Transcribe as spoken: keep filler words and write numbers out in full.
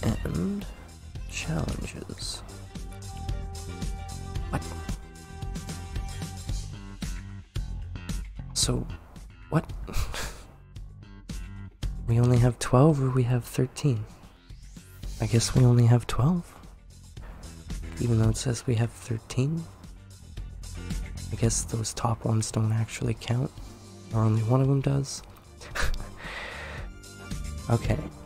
And challenges. What? So, what? We only have twelve or we have thirteen? I guess we only have twelve? Even though it says we have thirteen? I guess those top ones don't actually count. Or only one of them does. Okay.